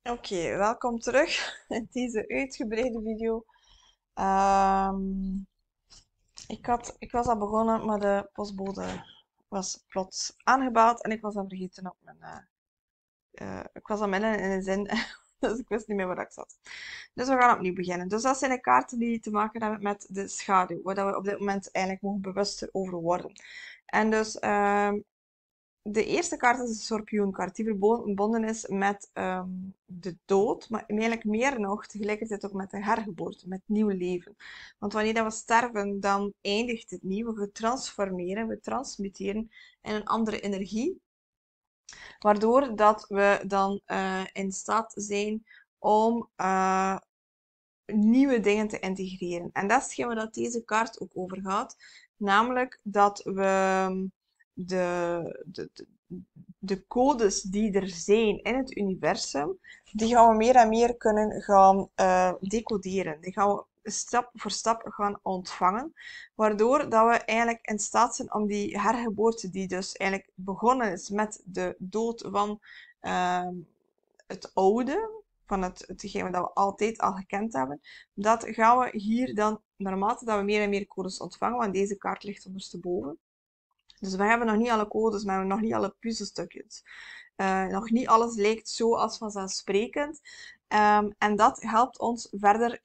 Oké, welkom terug in deze uitgebreide video. Ehm, ik was al begonnen, maar de postbode was plots aangebeld en ik was dat vergeten op mijn... ik was al midden in een zin, dus ik wist niet meer waar ik zat. Dus we gaan opnieuw beginnen. Dus dat zijn de kaarten die te maken hebben met de schaduw, waar we op dit moment eigenlijk mogen bewuster over worden. En dus de eerste kaart is de schorpioenkaart, die verbonden is met de dood, maar eigenlijk meer nog tegelijkertijd ook met de hergeboorte, met nieuw leven. Want wanneer dat we sterven, dan eindigt het niet. We transformeren, we transmuteren in een andere energie, waardoor dat we dan in staat zijn om nieuwe dingen te integreren. En dat is hetgeen waar dat deze kaart ook over gaat. Namelijk dat we de, de, de, de codes die er zijn in het universum, die gaan we meer en meer kunnen gaan decoderen. Die gaan we stap voor stap gaan ontvangen, waardoor dat we eigenlijk in staat zijn om die hergeboorte, die dus eigenlijk begonnen is met de dood van het oude, van hetgeen dat we altijd al gekend hebben, dat gaan we hier dan, naarmate dat we meer en meer codes ontvangen, want deze kaart ligt ondersteboven. Dus we hebben nog niet alle codes, maar we hebben nog niet alle puzzelstukjes. Nog niet alles lijkt zo als vanzelfsprekend. En dat helpt ons verder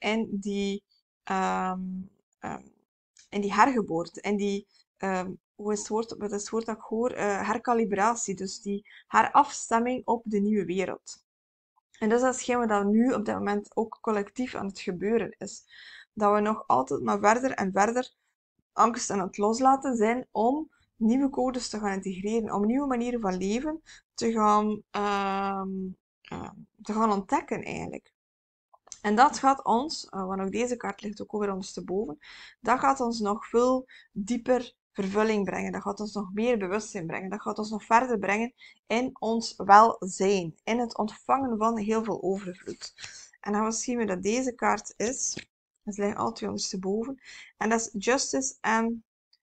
um, in die hergeboorte, in die, hoe is het woord, wat is het woord dat ik hoor? Herkalibratie, dus die herafstemming op de nieuwe wereld. En dus dat is hetgeen wat nu op dit moment ook collectief aan het gebeuren is. Dat we nog altijd maar verder en verder angst aan het loslaten zijn om nieuwe codes te gaan integreren, om nieuwe manieren van leven te gaan ontdekken eigenlijk. En dat gaat ons, want ook deze kaart ligt ook over ondersteboven, dat gaat ons nog veel dieper vervulling brengen. Dat gaat ons nog meer bewustzijn brengen. Dat gaat ons nog verder brengen in ons welzijn, in het ontvangen van heel veel overvloed. En dan zien we dat deze kaart is. Ze liggen alle twee ondersteboven. En dat is Justice en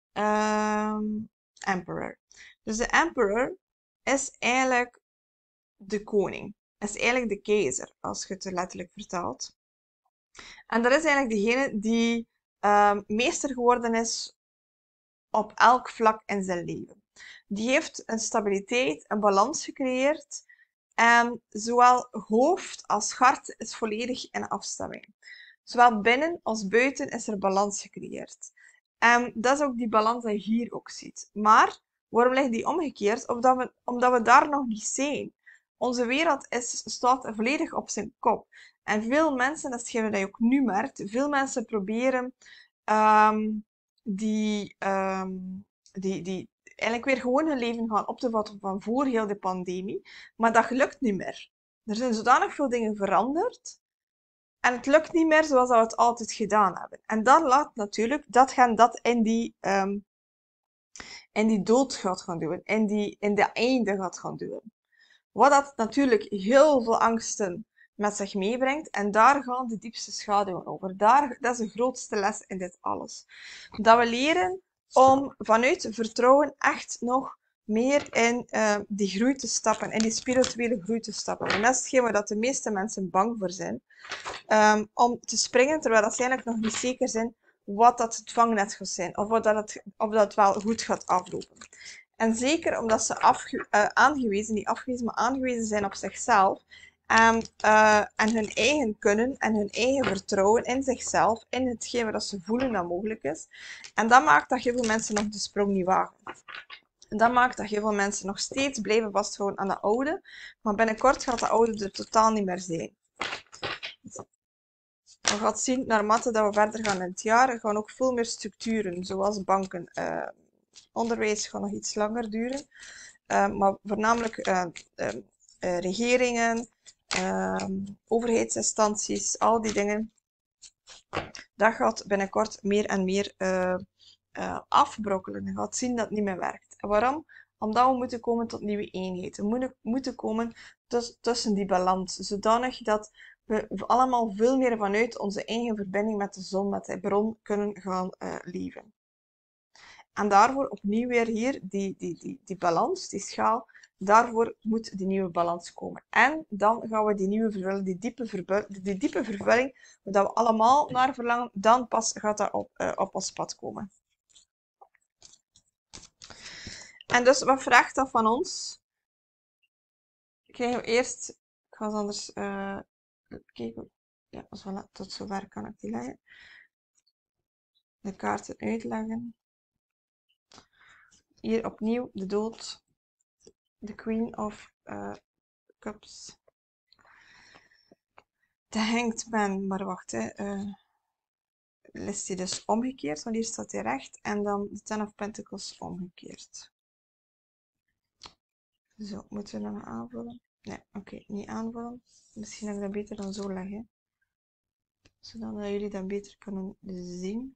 Emperor. Dus de Emperor is eigenlijk de koning. Is eigenlijk de keizer, als je het er letterlijk vertaalt. En dat is eigenlijk degene die meester geworden is op elk vlak in zijn leven. Die heeft een stabiliteit, een balans gecreëerd. En zowel hoofd als hart is volledig in afstemming. Zowel binnen als buiten is er balans gecreëerd. En dat is ook die balans die je hier ook ziet. Maar waarom ligt die omgekeerd? Omdat we daar nog niet zijn. Onze wereld staat volledig op zijn kop. En veel mensen, dat is hetgeen dat je ook nu merkt, veel mensen proberen um, die eigenlijk weer gewoon hun leven gaan op te vatten van voor heel de pandemie. Maar dat lukt niet meer. Er zijn zodanig veel dingen veranderd. En het lukt niet meer zoals we het altijd gedaan hebben. En dan laat natuurlijk, dat in die dood gaat gaan doen. In de einde gaat gaan doen. Wat dat natuurlijk heel veel angsten met zich meebrengt. En daar gaan de diepste schaduwen over. Dat is de grootste les in dit alles. Dat we leren om vanuit vertrouwen echt nog meer in die groei te stappen. In die spirituele groei te stappen. En dat is hetgeen waar dat de meeste mensen bang voor zijn. Om te springen, terwijl dat ze eigenlijk nog niet zeker zijn wat dat het vangnet gaat zijn. Of dat wel goed gaat aflopen. En zeker omdat ze aangewezen zijn op zichzelf. En hun eigen kunnen en hun eigen vertrouwen in zichzelf, in hetgeen wat ze voelen dat mogelijk is. En dat maakt dat heel veel mensen nog de sprong niet wagen. En dat maakt dat heel veel mensen nog steeds blijven vasthouden aan de oude, maar binnenkort gaat de oude er totaal niet meer zijn. We gaan zien, naarmate dat we verder gaan in het jaar, gaan ook veel meer structuren, zoals banken. Onderwijs gaat nog iets langer duren, maar voornamelijk regeringen, overheidsinstanties, al die dingen, dat gaat binnenkort meer en meer afbrokkelen. Je gaat zien dat het niet meer werkt. En waarom? Omdat we moeten komen tot nieuwe eenheden. We moeten komen tussen die balans, zodanig dat we allemaal veel meer vanuit onze eigen verbinding met de zon, met de bron, kunnen gaan leven. En daarvoor opnieuw weer hier die balans, die schaal, Daarvoor moet die nieuwe balans komen. En dan gaan we die nieuwe vervulling, die diepe vervulling, waar we allemaal naar verlangen, dan pas gaat dat op ons pad komen. En dus, wat vraagt dat van ons? Krijgen we eerst, ik ga eens anders kijken. Ja, voilà, tot zover kan ik die leggen. De kaarten uitleggen. Hier opnieuw de dood. De Queen of Cups. De Hanged Man, maar wacht, is die dus omgekeerd, want hier staat hij recht. En dan de Ten of Pentacles omgekeerd. Zo, moeten we nog aanvullen? Nee, oké, niet aanvullen. Misschien heb ik dat beter dan zo leggen. Zodat jullie dat beter kunnen zien.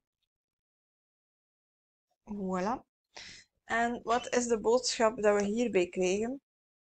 Voilà. En wat is de boodschap dat we hierbij krijgen?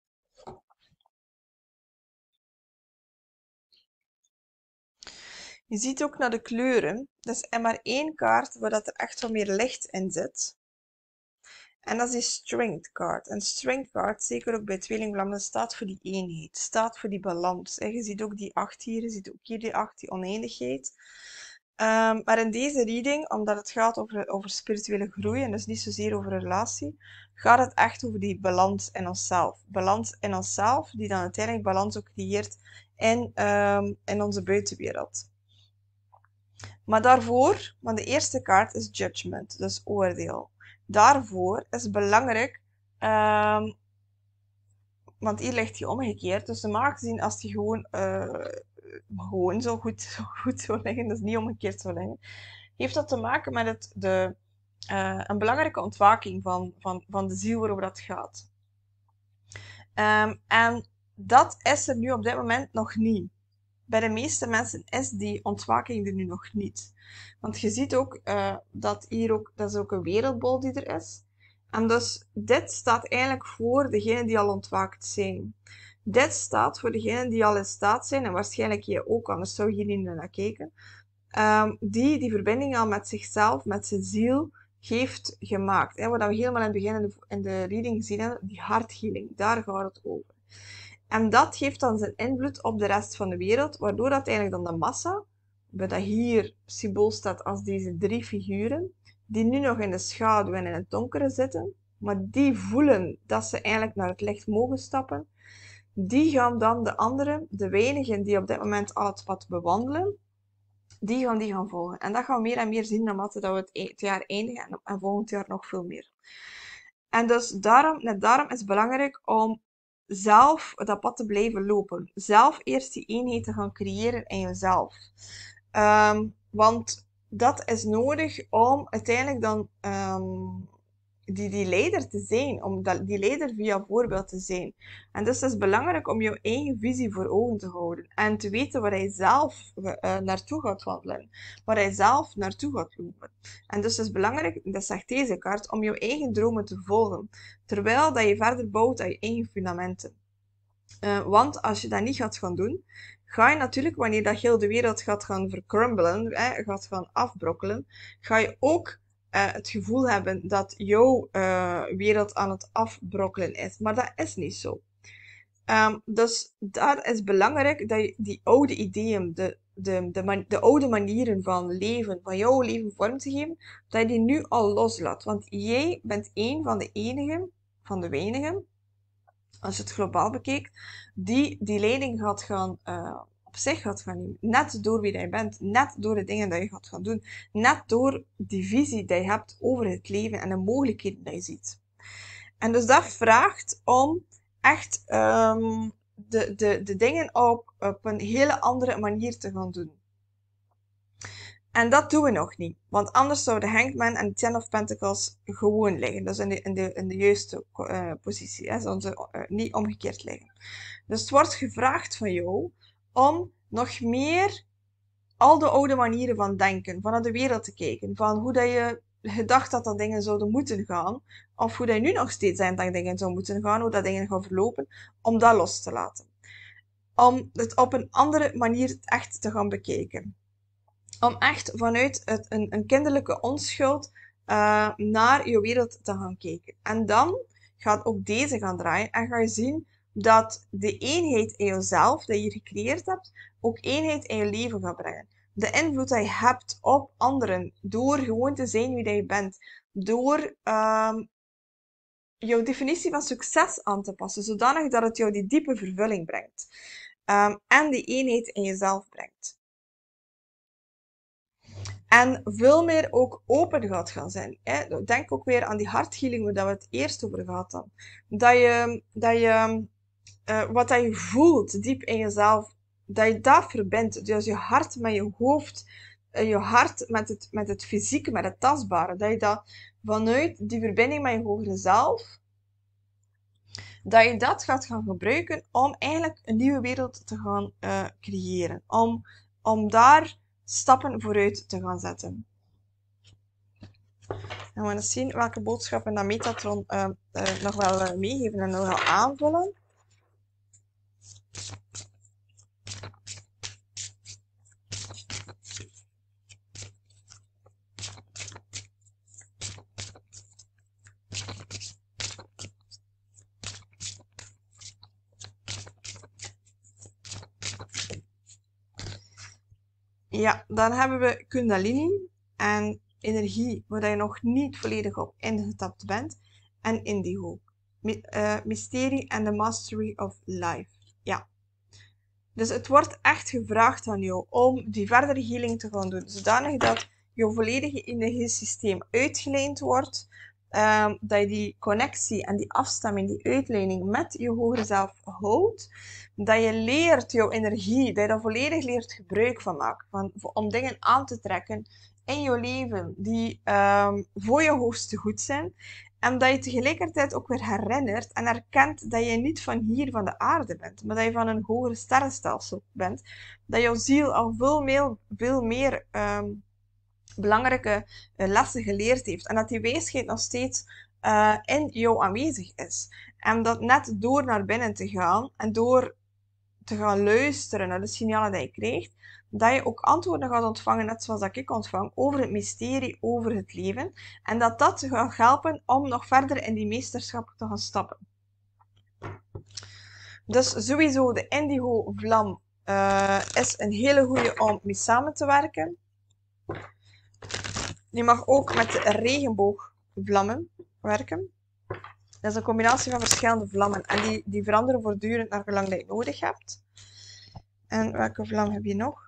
Je ziet ook naar de kleuren. Dat is maar één kaart waar dat er echt wat meer licht in zit. En dat is die Strength kaart. En Strength kaart, zeker ook bij tweelingvlammen, staat voor die eenheid. Staat voor die balans. Je ziet ook die 8 hier. Je ziet ook hier die 8, die oneindigheid. Maar in deze reading, omdat het gaat over spirituele groei en dus niet zozeer over een relatie, gaat het echt over die balans in onszelf. Balans in onszelf, die dan uiteindelijk balans ook creëert in onze buitenwereld. Maar daarvoor, want de eerste kaart is judgment, dus oordeel. Daarvoor is het belangrijk, want hier ligt hij omgekeerd, dus normaal gezien als hij gewoon zo goed zou liggen, dus niet omgekeerd zou liggen, heeft dat te maken met een belangrijke ontwaking van de ziel waarover dat gaat. En dat is er nu op dit moment nog niet. Bij de meeste mensen is die ontwaking er nu nog niet. Want je ziet ook dat hier ook, dat is ook een wereldbol die er is. En dus dit staat eigenlijk voor degenen die al ontwaakt zijn. Dit staat voor degenen die al in staat zijn, en waarschijnlijk je ook, anders zou je hier niet naar kijken, die verbinding al met zichzelf, met zijn ziel, heeft gemaakt. Wat we helemaal in het begin in de reading gezien hebben, die harthealing, daar gaat het over. En dat geeft dan zijn invloed op de rest van de wereld, waardoor dat eigenlijk dan de massa, bij dat hier symbool staat als deze 3 figuren, die nu nog in de schaduw en in het donkere zitten, maar die voelen dat ze eigenlijk naar het licht mogen stappen, die gaan dan de anderen, de weinigen die op dit moment al het pad bewandelen, die gaan volgen. En dat gaan we meer en meer zien naarmate dat we het jaar eindigen en volgend jaar nog veel meer. En dus net daarom is het belangrijk om zelf dat pad te blijven lopen. Zelf eerst die eenheid te gaan creëren in jezelf. Want dat is nodig om uiteindelijk dan die leider te zijn. Om die leider via voorbeeld te zijn. En dus is het belangrijk om jouw eigen visie voor ogen te houden. En te weten waar hij zelf naartoe gaat wandelen. Waar hij zelf naartoe gaat lopen. En dus is het belangrijk, dat zegt deze kaart, om jouw eigen dromen te volgen. Terwijl dat je verder bouwt aan je eigen fundamenten. Want als je dat niet gaat gaan doen, ga je natuurlijk, wanneer dat heel de wereld gaat gaan vercrumbelen, gaat gaan afbrokkelen, ga je ook het gevoel hebben dat jouw wereld aan het afbrokkelen is. Maar dat is niet zo. Dus daar is belangrijk dat je die oude ideeën, de oude manieren van leven, van jouw leven vorm te geven, dat je die nu al loslaat. Want jij bent één van de enigen, van de weinigen, als je het globaal bekijkt, die leiding gaat gaan, op zich gaat gaan nemen. Net door wie je bent, net door de dingen die je gaat gaan doen, net door die visie die je hebt over het leven en de mogelijkheden die je ziet. En dus dat vraagt om echt de dingen op een hele andere manier te gaan doen. En dat doen we nog niet. Want anders zou de Hanged Man en de Ten of Pentacles gewoon liggen. Dus in de juiste positie. Hè. Zouden ze niet omgekeerd liggen. Dus het wordt gevraagd van jou om nog meer al de oude manieren van denken, van naar de wereld te kijken, van hoe dat je gedacht dat dingen zouden moeten gaan, of hoe dat je nu nog steeds denkt dat dingen zouden moeten gaan, hoe dat dingen gaan verlopen, om dat los te laten. Om het op een andere manier echt te gaan bekijken. Om echt vanuit een kinderlijke onschuld naar je wereld te gaan kijken. En dan gaat ook deze gaan draaien en ga je zien dat de eenheid in jezelf, die je gecreëerd hebt, ook eenheid in je leven gaat brengen. De invloed die je hebt op anderen, door gewoon te zijn wie dat je bent, door jouw definitie van succes aan te passen, zodanig dat het jou die diepe vervulling brengt. En die eenheid in jezelf brengt. En veel meer ook open gaat gaan zijn. Hè? Denk ook weer aan die harthealing, waar we het eerst over gehad hebben. Dat je wat dat je voelt diep in jezelf, dat je dat verbindt. Dus je hart met je hoofd, je hart met het fysieke, met het tastbare. Dat je dat vanuit die verbinding met je hogere zelf, dat je dat gaat gaan gebruiken om eigenlijk een nieuwe wereld te gaan creëren. Om daar stappen vooruit te gaan zetten. En we gaan eens zien welke boodschappen dat Metatron nog wel meegeven en nog wel aanvullen. Ja, dan hebben we Kundalini en energie, waar je nog niet volledig op ingetapt bent. En Indigo. Mysterie en the Mastery of Life. Ja. Dus het wordt echt gevraagd aan jou om die verdere healing te gaan doen. Zodanig dat je volledige energiesysteem uitgelijnd wordt. Dat je die connectie en die afstemming, die uitleiding met je hogere zelf houdt. Dat je leert jouw energie, dat je daar volledig leert gebruik van maken. Om dingen aan te trekken in je leven die voor je hoogste goed zijn. En dat je tegelijkertijd ook weer herinnert en herkent dat je niet van hier, van de aarde bent. Maar dat je van een hoger sterrenstelsel bent. Dat jouw ziel al veel meer belangrijke lessen geleerd heeft. En dat die wijsheid nog steeds in jou aanwezig is. En dat net door naar binnen te gaan en door te gaan luisteren naar de signalen die je krijgt, dat je ook antwoorden gaat ontvangen, net zoals dat ik ontvang, over het mysterie, over het leven. En dat gaat helpen om nog verder in die meesterschap te gaan stappen. Dus sowieso, de Indigo vlam is een hele goede om mee samen te werken. Je mag ook met de regenboogvlammen werken. Dat is een combinatie van verschillende vlammen. En die veranderen voortdurend naar gelang dat je nodig hebt. En welke vlam heb je nog?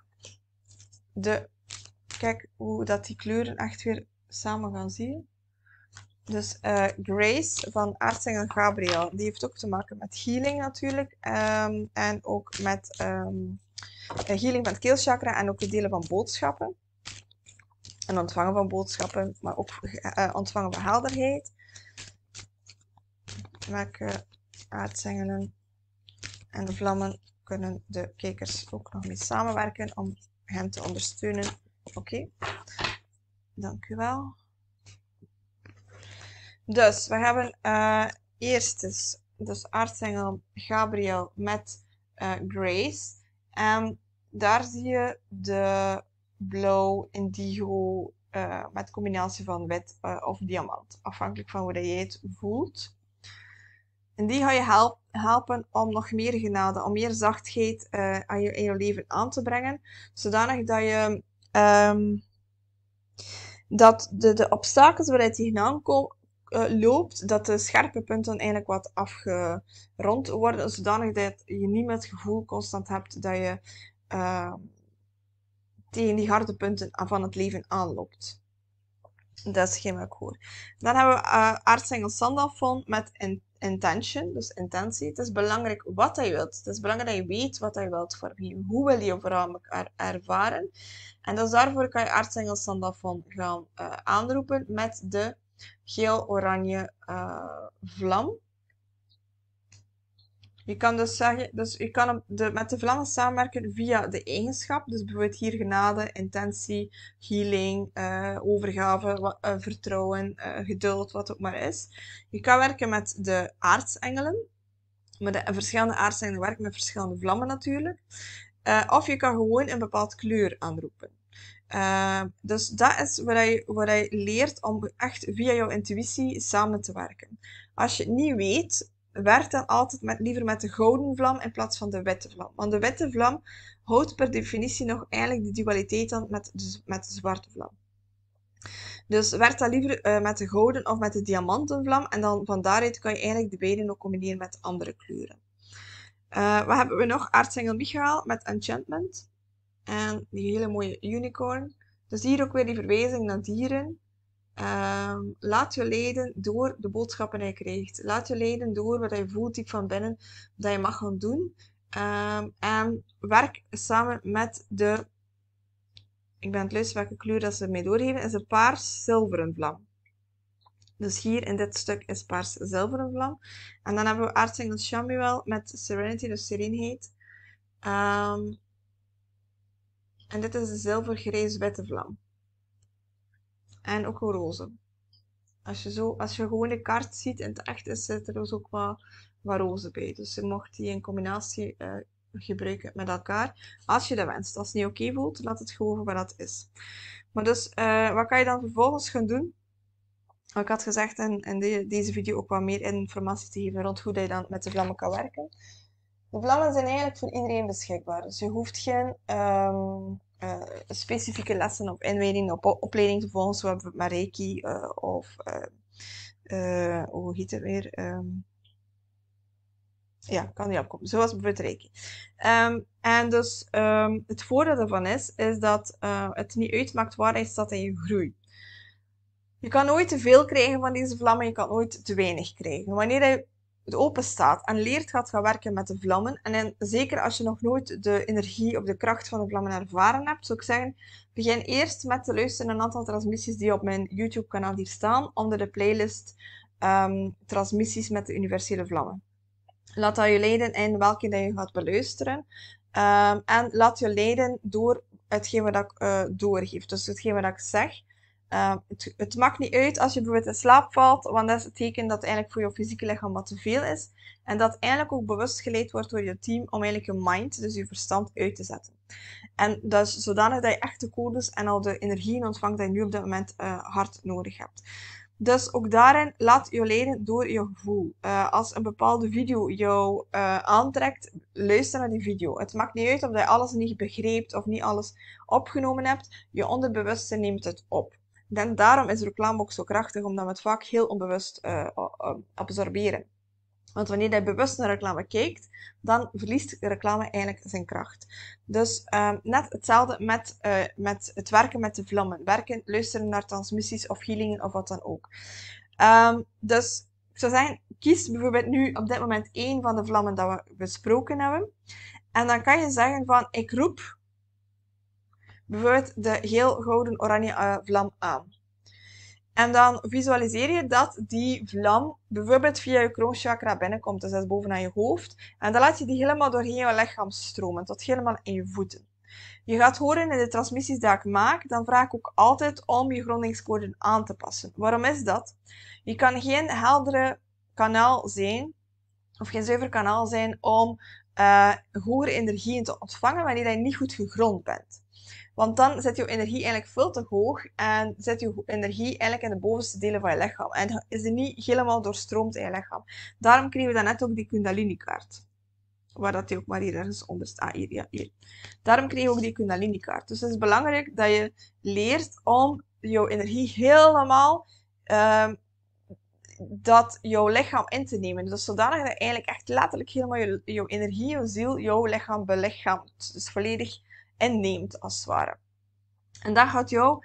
Kijk hoe dat die kleuren echt weer samen gaan zien. Dus Grace van Aartsengel Gabriel. Die heeft ook te maken met healing natuurlijk. En ook met healing van het keelchakra. En ook het delen van boodschappen. En ontvangen van boodschappen. Maar ook ontvangen van helderheid. Welke aartsengelen en de vlammen kunnen de kijkers ook nog mee samenwerken om hen te ondersteunen. Oké. Dank u wel. Dus we hebben eerst dus aartsengel Gabriel met Grace. En daar zie je de blauw indigo met combinatie van wit of diamant. Afhankelijk van hoe dat jij het voelt. En die ga je helpen om nog meer genade, om meer zachtheid in je leven aan te brengen. Zodanig dat je dat de obstakels waar je tegenaan loopt, dat de scherpe punten eigenlijk wat afgerond worden. Zodanig dat je niet met het gevoel constant hebt dat je tegen die harde punten van het leven aanloopt. Dat is hetgeen wat ik hoor. Dan hebben we aartsengel Sandalfon met intention, dus intentie. Het is belangrijk wat je wilt. Het is belangrijk dat je weet wat je wilt voor wie. Hoe wil je vooral ervaren? En dus daarvoor kan je aartsengel Sandalfon gaan aanroepen met de geel-oranje vlam. Je kan dus zeggen, je kan met de vlammen samenwerken via de eigenschap. Dus bijvoorbeeld hier genade, intentie, healing, overgave, vertrouwen, geduld, wat ook maar is. Je kan werken met de aartsengelen. Maar de verschillende aartsengelen werken met verschillende vlammen natuurlijk. Of je kan gewoon een bepaald kleur aanroepen. Dus dat is waar je leert om echt via jouw intuïtie samen te werken. Als je het niet weet, werk dan altijd liever met de gouden vlam in plaats van de witte vlam. Want de witte vlam houdt per definitie nog eigenlijk de dualiteit aan met de zwarte vlam. Dus werk dan liever met de gouden of met de diamantenvlam. En dan van daaruit kan je eigenlijk de beide ook combineren met andere kleuren. Wat hebben we nog? Aartsengel Michael met Enchantment. En die hele mooie unicorn. Dus hier ook weer die verwijzing naar dieren. Laat je leiden door de boodschappen die je krijgt. Laat je leiden door wat je voelt diep van binnen dat je mag gaan doen. En werk samen met de... Ik ben aan het luisteren welke kleur dat ze mij doorgeven. Is een paars-zilveren vlam. Dus hier in dit stuk is paars-zilveren vlam. En dan hebben we aartsengel Samuel met Serenity, dus serenheid. En dit is de zilvergrijs-witte vlam. En ook een roze. Als je gewoon de kaart ziet in het echt, zit er dus ook wat roze bij. Dus je mocht die in combinatie gebruiken met elkaar. Als je dat wenst. Als het niet oké voelt, laat het gewoon wat dat is. Maar dus, wat kan je dan vervolgens gaan doen? Ik had gezegd in deze video ook wat meer informatie te geven rond hoe je dan met de vlammen kan werken. De vlammen zijn eigenlijk voor iedereen beschikbaar. Dus je hoeft geen specifieke lessen of inwijding op opleiding te volgen, zoals bijvoorbeeld met Reiki of hoe heet het weer? Ja, kan niet opkomen. Zoals bijvoorbeeld Reiki. En dus het voordeel daarvan is dat het niet uitmaakt waar je staat in je groei. Je kan nooit te veel krijgen van deze vlammen, je kan nooit te weinig krijgen. Wanneer je het open staat en leert gaat gaan werken met de vlammen, en zeker als je nog nooit de energie of de kracht van de vlammen ervaren hebt, zou ik zeggen, begin eerst met te luisteren naar een aantal transmissies die op mijn YouTube kanaal hier staan, onder de playlist transmissies met de universele vlammen. Laat dat je leiden in welke dat je gaat beluisteren. En laat je leiden door hetgeen wat ik doorgeef. Dus hetgeen wat ik zeg. Het maakt niet uit als je bijvoorbeeld in slaap valt, want dat is het teken dat het eigenlijk voor je fysieke lichaam wat te veel is. En dat eigenlijk ook bewust geleid wordt door je team om eigenlijk je mind, dus je verstand, uit te zetten. En dat is zodanig dat je echt de codes en al de energieën ontvangt die je nu op dit moment hard nodig hebt. Dus ook daarin laat je leiden door je gevoel. Als een bepaalde video jou aantrekt, luister naar die video. Het maakt niet uit of je alles niet begreep of niet alles opgenomen hebt. Je onderbewuste neemt het op. En daarom is reclame ook zo krachtig, omdat we het vaak heel onbewust absorberen. Want wanneer je bewust naar reclame kijkt, dan verliest de reclame eigenlijk zijn kracht. Dus net hetzelfde met het werken met de vlammen. Luisteren naar transmissies of healingen of wat dan ook. Dus ik zou zeggen, kies bijvoorbeeld nu op dit moment één van de vlammen dat we besproken hebben. En dan kan je zeggen van, ik roep bijvoorbeeld de geel-gouden oranje vlam aan. En dan visualiseer je dat die vlam bijvoorbeeld via je kroonchakra binnenkomt, dus dat is bovenaan je hoofd. En dan laat je die helemaal doorheen je lichaam stromen, tot helemaal in je voeten. Je gaat horen in de transmissies die ik maak, dan vraag ik ook altijd om je grondingscode aan te passen. Waarom is dat? Je kan geen heldere kanaal zijn, of geen zuiver kanaal zijn om hogere energieën te ontvangen wanneer je niet goed gegrond bent. Want dan zit je energie eigenlijk veel te hoog en zit je energie eigenlijk in de bovenste delen van je lichaam. En is die niet helemaal doorstroomd in je lichaam. Daarom kregen we daarnet ook die Kundalini-kaart. Waar dat die ook maar hier ergens onder staat. Hier, ja, hier. Daarom kregen we ook die Kundalini-kaart. Dus het is belangrijk dat je leert om jouw energie helemaal dat jouw lichaam in te nemen. Dus zodanig dat je eigenlijk echt letterlijk helemaal jouw energie, jouw ziel, jouw lichaam belichaamt. Dus volledig inneemt, als het ware. En dat gaat jou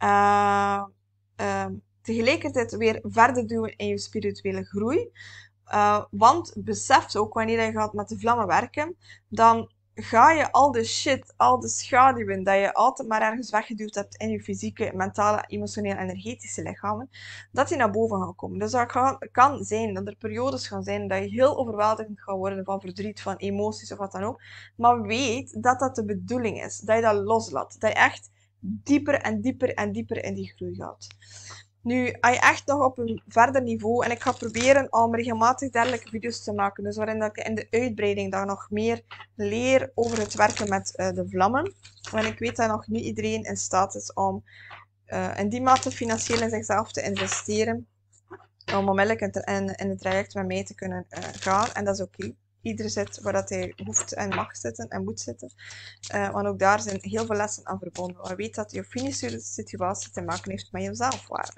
tegelijkertijd weer verder duwen in je spirituele groei. Want besef ook, wanneer je gaat met de vlammen werken, dan ga je al de shit, al de schaduwen dat je altijd maar ergens weggeduwd hebt in je fysieke, mentale, emotionele, energetische lichamen, dat die naar boven gaan komen. Dus dat kan zijn dat er periodes gaan zijn dat je heel overweldigend gaat worden van verdriet, van emoties of wat dan ook. Maar weet dat dat de bedoeling is. Dat je dat loslaat. Dat je echt dieper en dieper en dieper in die groei gaat. Nu, als je echt nog op een verder niveau, en ik ga proberen om regelmatig dergelijke video's te maken, dus waarin dat ik in de uitbreiding dan nog meer leer over het werken met de vlammen. Want ik weet dat nog niet iedereen in staat is om in die mate financieel in zichzelf te investeren. om onmiddellijk in het traject met mij te kunnen gaan. En dat is oké. Ieder zit waar dat hij hoeft en mag zitten en moet zitten. Want ook daar zijn heel veel lessen aan verbonden. Maar weet dat je financiële situatie te maken heeft met je zelfwaarde.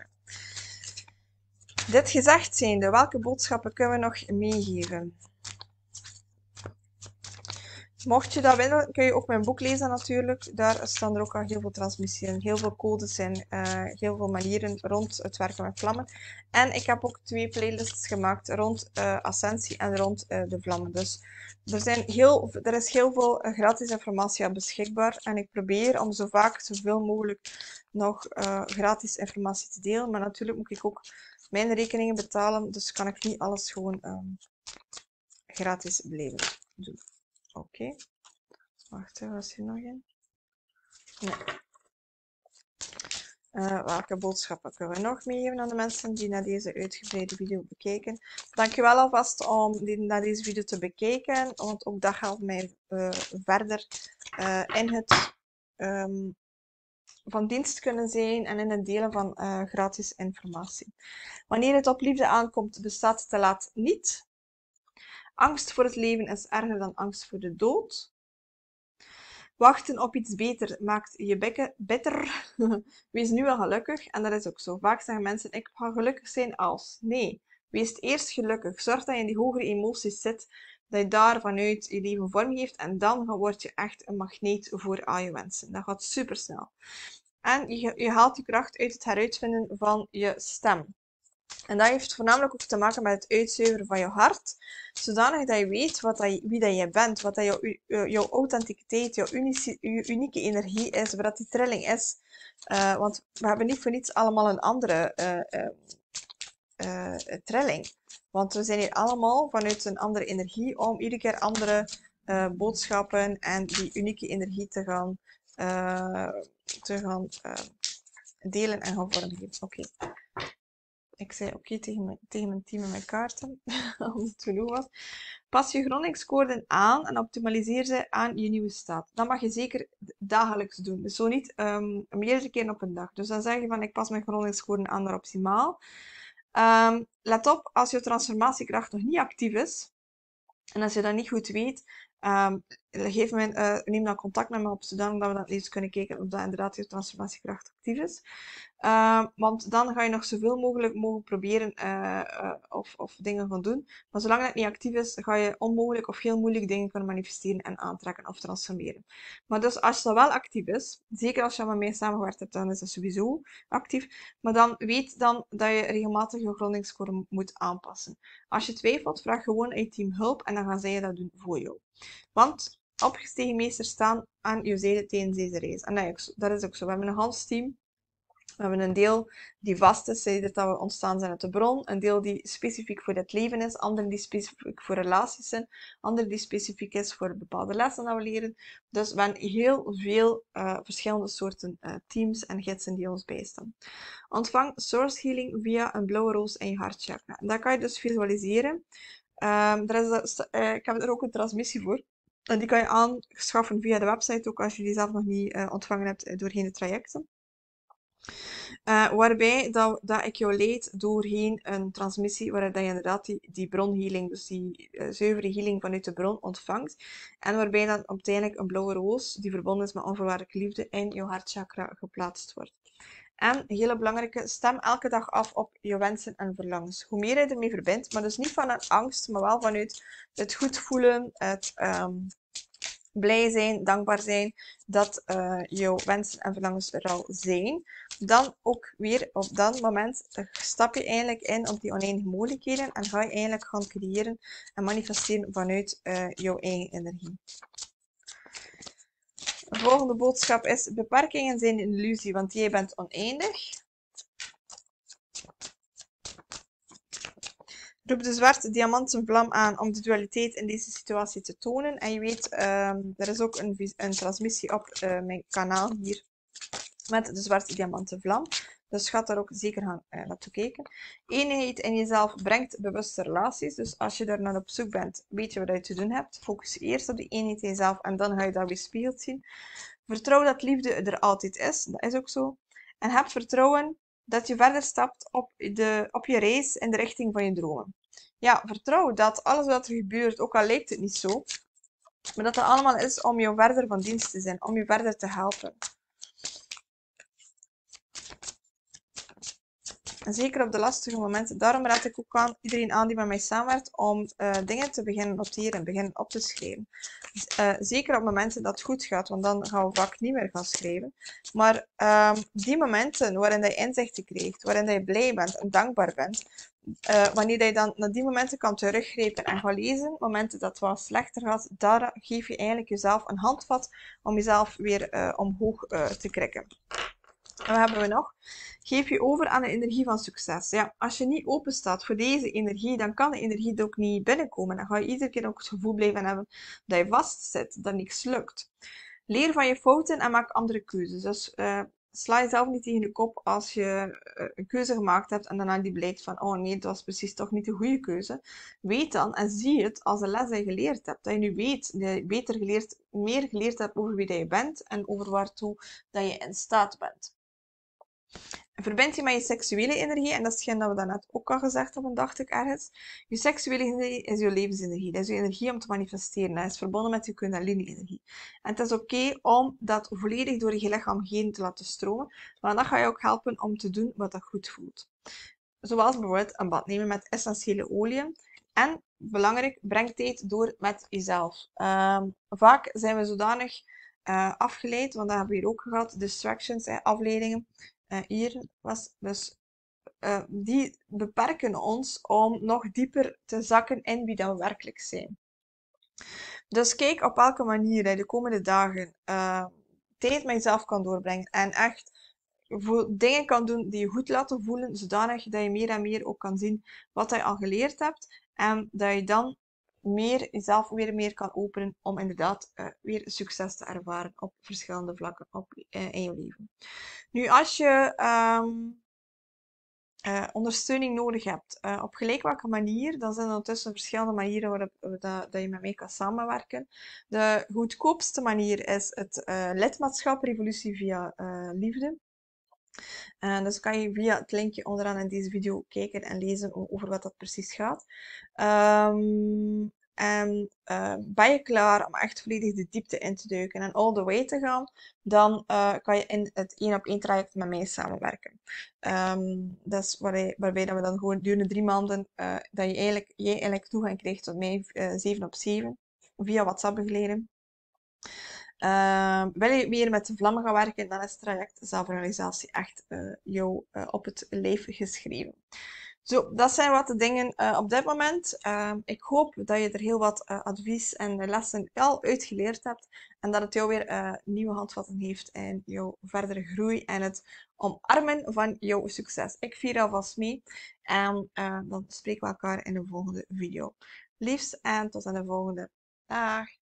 Dit gezegd zijnde, welke boodschappen kunnen we nog meegeven? Mocht je dat willen, kun je ook mijn boek lezen natuurlijk. Daar staan er ook al heel veel transmissies in, heel veel codes in, heel veel manieren rond het werken met vlammen. En ik heb ook 2 playlists gemaakt rond ascensie en rond de vlammen. Dus er is heel veel gratis informatie beschikbaar. En ik probeer om zo vaak, zoveel mogelijk nog gratis informatie te delen. Maar natuurlijk moet ik ook mijn rekeningen betalen, dus kan ik niet alles gewoon gratis blijven doen. Oké. Wacht, was hier nog een? Nee. Welke boodschappen kunnen we nog meegeven aan de mensen die naar deze uitgebreide video bekijken? Dankjewel alvast om naar deze video te bekijken, want ook dat helpt mij verder in het van dienst kunnen zijn en in het delen van gratis informatie. Wanneer het op liefde aankomt, bestaat te laat niet. Angst voor het leven is erger dan angst voor de dood. Wachten op iets beter maakt je bekken bitter. Wees nu al gelukkig. En dat is ook zo. Vaak zeggen mensen, ik ga gelukkig zijn als. Nee, wees eerst gelukkig. Zorg dat je in die hogere emoties zit. Dat je daar vanuit je leven vorm geeft. En dan word je echt een magneet voor al je wensen. Dat gaat super snel. En je haalt je kracht uit het heruitvinden van je stem. En dat heeft voornamelijk ook te maken met het uitzuiveren van je hart, zodanig dat je weet wie dat je bent, wat dat jouw authenticiteit, jouw unieke energie is, wat die trilling is. Want we hebben niet voor niets allemaal een andere trilling. Want we zijn hier allemaal vanuit een andere energie om iedere keer andere boodschappen en die unieke energie te gaan delen en gaan vormgeven. Oké. Ik zei oké tegen mijn team en mijn kaarten, als het genoeg was. Pas je grondingscoorden aan en optimaliseer ze aan je nieuwe staat. Dat mag je zeker dagelijks doen. Dus zo niet meerdere keren op een dag. Dus dan zeg je van ik pas mijn grondingscoorden aan naar optimaal. Let op, als je transformatiekracht nog niet actief is, en als je dat niet goed weet, neem dan contact met me op, zodat we dat eens kunnen kijken of dat inderdaad je transformatiekracht actief is. Want dan ga je nog zoveel mogelijk mogen proberen of dingen gaan doen. Maar zolang dat niet actief is, ga je onmogelijk of heel moeilijk dingen kunnen manifesteren en aantrekken of transformeren. Maar dus als dat wel actief is, zeker als je met mij samengewerkt hebt, dan is dat sowieso actief. Maar dan weet dan dat je regelmatig je grondingscore moet aanpassen. Als je twijfelt, vraag gewoon aan je team hulp en dan gaan zij dat doen voor jou. Want opgestegen meesters staan aan je zijde tijdens deze reis. En dat is ook zo. We hebben een Hans team. We hebben een deel die vast is, dat we ontstaan zijn uit de bron. Een deel die specifiek voor het leven is. Andere die specifiek voor relaties zijn. Andere die specifiek is voor bepaalde lessen dat we leren. Dus we hebben heel veel verschillende soorten teams en gidsen die ons bijstaan. Ontvang source healing via een blauwe roos in je hartchakra. En dat kan je dus visualiseren. Ik heb er ook een transmissie voor. En die kan je aanschaffen via de website, ook als je die zelf nog niet ontvangen hebt doorheen de trajecten. Waarbij dat ik jou leid doorheen een transmissie waarin dat je inderdaad die bronhealing, dus die zuivere healing vanuit de bron ontvangt. En waarbij dan uiteindelijk een blauwe roos, die verbonden is met onvoorwaardelijke liefde, in jouw hartchakra geplaatst wordt. En een hele belangrijke, stem elke dag af op je wensen en verlangens. Hoe meer je ermee verbindt, maar dus niet vanuit angst, maar wel vanuit het goed voelen, het blij zijn, dankbaar zijn dat jouw wensen en verlangens er al zijn. Dan ook weer op dat moment stap je eigenlijk in op die oneindige mogelijkheden en ga je eigenlijk gaan creëren en manifesteren vanuit jouw eigen energie. De volgende boodschap is: beperkingen zijn een illusie, want jij bent oneindig. Roep de zwarte diamanten vlam aan om de dualiteit in deze situatie te tonen. En je weet, er is ook een transmissie op mijn kanaal hier met de zwarte diamanten vlam. Dus ga daar ook zeker gaan naartoe kijken. Eenheid in jezelf brengt bewuste relaties. Dus als je daar naar op zoek bent, weet je wat je te doen hebt. Focus je eerst op die eenheid in jezelf en dan ga je dat weerspiegeld zien. Vertrouw dat liefde er altijd is. Dat is ook zo. En heb vertrouwen dat je verder stapt op je reis in de richting van je dromen. Ja, vertrouw dat alles wat er gebeurt, ook al lijkt het niet zo, maar dat het allemaal is om je verder van dienst te zijn, om je verder te helpen. En zeker op de lastige momenten. Daarom raad ik ook iedereen aan die met mij samenwerkt om dingen te beginnen noteren, beginnen op te schrijven. Zeker op momenten dat het goed gaat, want dan gaan we vaak niet meer gaan schrijven. Maar die momenten waarin je inzichten krijgt, waarin je blij bent en dankbaar bent, wanneer je dan naar die momenten kan teruggrijpen en gaan lezen, momenten dat het wat slechter gaat, daar geef je eigenlijk jezelf een handvat om jezelf weer omhoog te krikken. En wat hebben we nog? Geef je over aan de energie van succes. Ja, als je niet open staat voor deze energie, dan kan de energie er ook niet binnenkomen. Dan ga je iedere keer ook het gevoel blijven hebben dat je vastzit, dat niks lukt. Leer van je fouten en maak andere keuzes. Dus sla jezelf niet tegen de kop als je een keuze gemaakt hebt en daarna die blijkt van, oh nee, dat was precies toch niet de goede keuze. Weet dan en zie het als een les die je geleerd hebt. Dat je nu weet, dat je meer geleerd hebt over wie dat je bent en over waartoe dat je in staat bent. Verbind je met je seksuele energie, en dat is hetgeen dat we daarnet ook al gezegd hebben, dacht ik ergens. Je seksuele energie is je levensenergie. Dat is je energie om te manifesteren. Dat is verbonden met je kundalini-energie. En het is oké om dat volledig door je lichaam heen te laten stromen, maar dat gaat je ook helpen om te doen wat dat goed voelt. Zoals bijvoorbeeld een bad nemen met essentiële oliën. En, belangrijk, breng tijd door met jezelf. Vaak zijn we zodanig afgeleid, want dat hebben we hier ook gehad, distractions, afleidingen. Hier was dus die beperken ons om nog dieper te zakken in wie dat we werkelijk zijn. Dus kijk op welke manier je de komende dagen tijd met jezelf kan doorbrengen en echt dingen kan doen die je goed laten voelen, zodanig dat je meer en meer ook kan zien wat je al geleerd hebt en dat je dan jezelf weer meer kan openen om inderdaad weer succes te ervaren op verschillende vlakken in je leven. Nu, als je ondersteuning nodig hebt, op gelijk welke manier, dan zijn er ondertussen verschillende manieren waarop dat je met mij kan samenwerken. De goedkoopste manier is het lidmaatschap Revolutie via Liefde. Dus kan je via het linkje onderaan in deze video kijken en lezen over wat dat precies gaat. Ben je klaar om echt volledig de diepte in te duiken en all the way te gaan, dan kan je in het 1-op-1 traject met mij samenwerken. Dat is waarbij dat we dan gewoon gedurende 3 maanden dat jij eigenlijk toegang krijgt tot mij 7-op-7 via WhatsApp begeleiden. Wil je meer met de vlammen gaan werken, dan is het traject zelfrealisatie echt jou op het lijf geschreven. Zo, dat zijn wat de dingen op dit moment. Ik hoop dat je er heel wat advies en lessen al uitgeleerd hebt en dat het jou weer nieuwe handvatten heeft in jouw verdere groei en het omarmen van jouw succes. Ik vier alvast mee en dan spreken we elkaar in de volgende video. Liefst en tot aan de volgende. Dag!